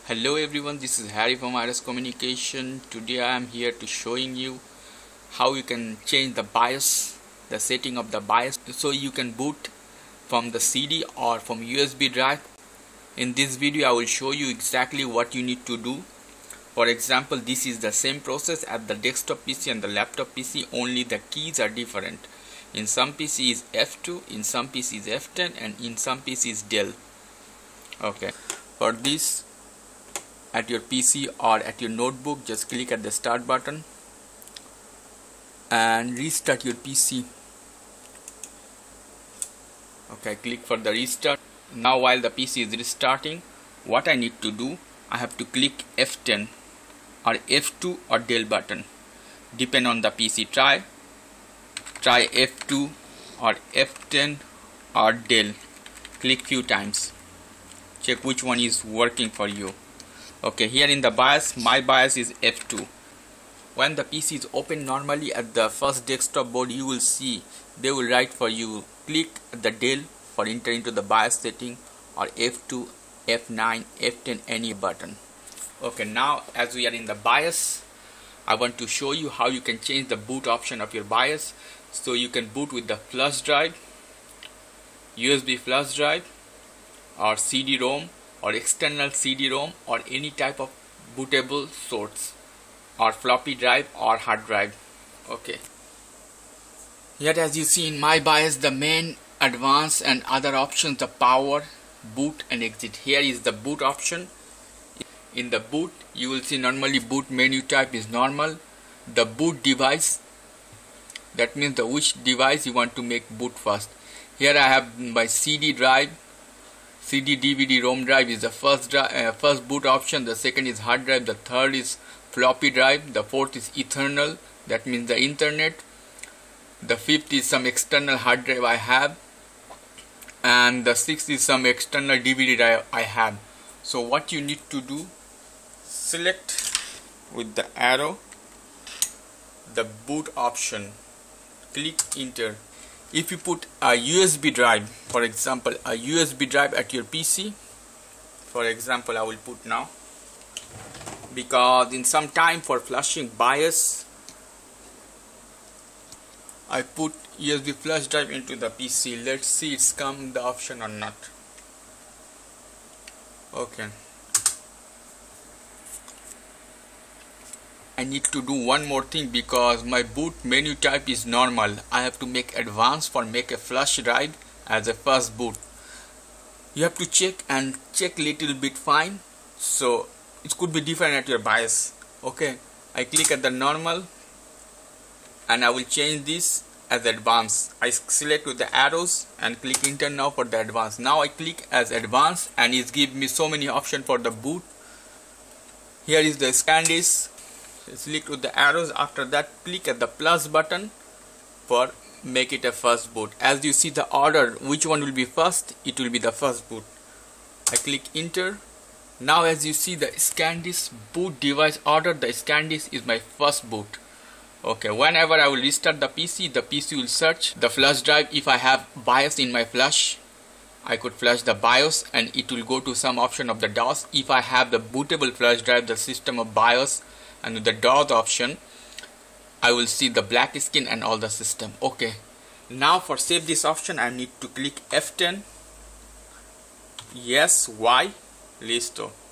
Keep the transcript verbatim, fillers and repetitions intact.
Hello everyone, this is Harry from Iris Communication. Today I am here to showing you how you can change the BIOS, the setting of the BIOS, so you can boot from the C D or from U S B drive. In this video I will show you exactly what you need to do. For example, this is the same process as the desktop P C and the laptop P C, only the keys are different. In some P C is F two, in some P C is F ten, and in some P C is Dell. Okay, for this, at your P C or at your notebook, just click at the start button and restart your P C. Okay, click for the restart. Now while the P C is restarting, what I need to do, I have to click F ten or F two or Dell button, depend on the P C. Try try F two or F ten or Dell. Click few times, check which one is working for you. Okay, here in the BIOS, my BIOS is F two. When the P C is open normally at the first desktop board, you will see they will write for you, click the Dell for enter into the BIOS setting, or F two, F nine, F ten, any button. Okay, now as we are in the BIOS, I want to show you how you can change the boot option of your BIOS. So you can boot with the flash drive, U S B flash drive, or C D ROM, or external C D ROM, or any type of bootable source, or floppy drive or hard drive. Okay, here as you see in my BIOS, the main, advanced and other options, the power, boot and exit. Here is the boot option. In the boot you will see normally boot menu type is normal. The boot device, that means the which device you want to make boot first. Here I have my C D drive, C D, D V D, ROM drive is the first drive, uh, first boot option. The second is hard drive. The third is floppy drive. The fourth is Eternal, that means the internet. The fifth is some external hard drive I have, and the sixth is some external D V D drive I have. So what you need to do, select with the arrow the boot option, click enter. If you put a U S B drive, for example a U S B drive at your P C, for example I will put now, because in some time for flashing BIOS I put U S B flash drive into the P C. Let's see it's come the option or not. Okay, I need to do one more thing, because my boot menu type is normal. I have to make advanced for make a flash drive as a first boot. You have to check and check little bit fine, so it could be different at your BIOS. Okay, I click at the normal and I will change this as advanced. I select with the arrows and click enter now for the advanced. Now I click as advanced and it gives me so many options for the boot. Here is the ScanDisk. Select with the arrows. After that click at the plus button for make it a first boot. As you see the order, which one will be first, it will be the first boot. I click enter. Now as you see the ScanDisk boot device order, the ScanDisk is my first boot. Okay, whenever I will restart the P C, the P C will search the flash drive. If I have BIOS in my flash, I could flash the BIOS and it will go to some option of the DOS. If I have the bootable flash drive, the system of BIOS, and with the DOS option, I will see the black screen and all the system. Okay, now for save this option I need to click F ten. Yes, Y, listo.